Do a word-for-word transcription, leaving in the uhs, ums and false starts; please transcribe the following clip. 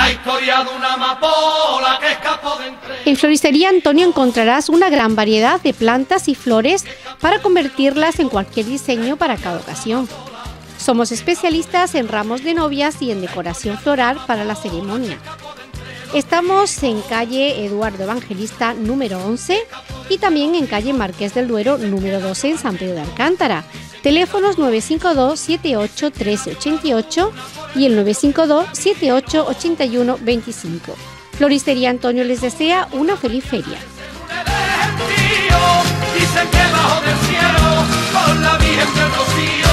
la historia de una amapola que escapó de entre... En Floristería Antonio encontrarás una gran variedad de plantas y flores para convertirlas en cualquier diseño para cada ocasión. Somos especialistas en ramos de novias y en decoración floral para la ceremonia. Estamos en calle Eduardo Evangelista número once y también en calle Marqués del Duero número doce en San Pedro de Alcántara. Teléfonos nueve cinco dos, siete ocho, uno tres ocho ocho y el nueve cinco dos, siete ocho, ocho uno dos cinco. Floristería Antonio les desea una feliz feria. Dicen que bajo del cielo con la Virgen del Rocío